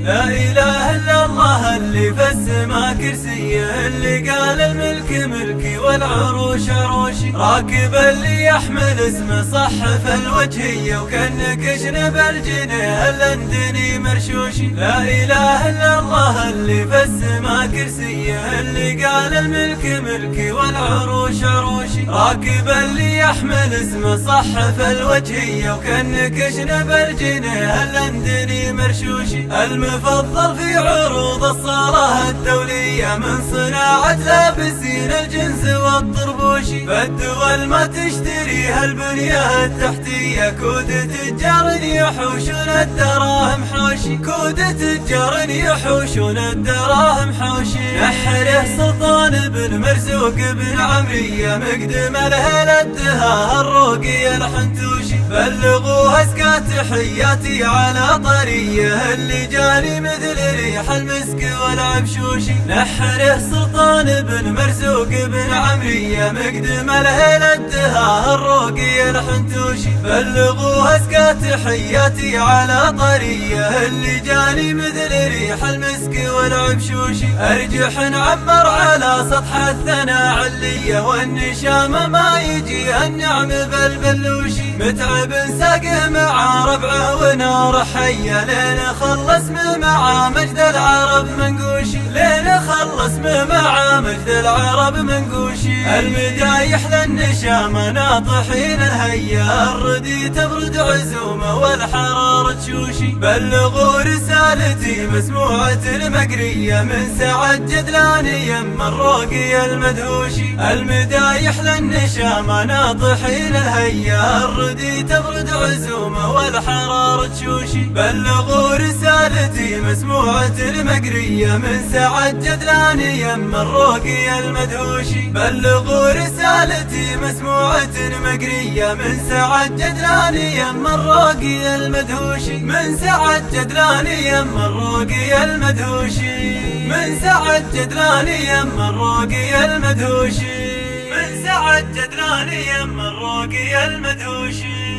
لا إله إلا الله اللي في السما كرسيه، اللي قال الملك ملكي والعروش عروشي، راكب اللي يحمل اسمه صحف الوجهية، وكأنك اجنب الجنيه الاندني مرشوشي. لا إله إلا الله اللي في السما كرسيه، اللي قال الملك ملكي والعروش عروشي، راكب اللي يحمل اسمه صحف الوجهية، وكأنك اجنب الجنيه الاندني مرشوشي. المفضل في عروض الصلاة الدولية من صناعة لابسين الجنس والطربوشي، فالدول ما تشتريها البنية التحتية، كود تجار يحوشون الدراهم حوشي، كود تجار يحوشون الدراهم حوشي. نحره سلطان بن مرزوق بن عمرية، مقدم الهل الدهاه الروقي الحنتوشي، بلغوه اسكى تحياتي على طريه، اللي جاني مثل ريح المسك والعبشوشي. نحره سلطان بن مرزوق بن عمرية، مقدم الهل الدهاه الروقي الحنتوشي، بلغوه اسكى تحياتي على طريه، اللي جاني مثل ريح المسك والعبشوشي. ارجح نعمر على سطح الثنا علية، والنشامة ما يجي النعم بالبلوشي، متعب ساقه مع ربعه ونار حية، لين خلص مع مجد العرب منقوشي، لين خلص مع مجد العرب منقوشي. المدايح للنشامة ناطحين الهيا، الردي تبرد عزومه والحرارة تشوشي، بلغوا رسالتي مسموعة المقرية، من سعد جدلاني يم الروقي المدهوشي. المدايح للنشامة ناطحين الهيا، الردي تبرد عزومه والحرارة تشوشي، بلغوا رسالتي مسموعة المقرية، من سعد جدلاني يم الروقي المدهوشي، بلغوا رسالتي مسموعة مقرية، من سعد جدلاني يم الروقي المدهوشي، من سعد جدلاني يم الروقي المدهوشي، من سعد جدلاني يم الروقي المدهوشي، من سعد جدلاني يم الروقي المدهوشي.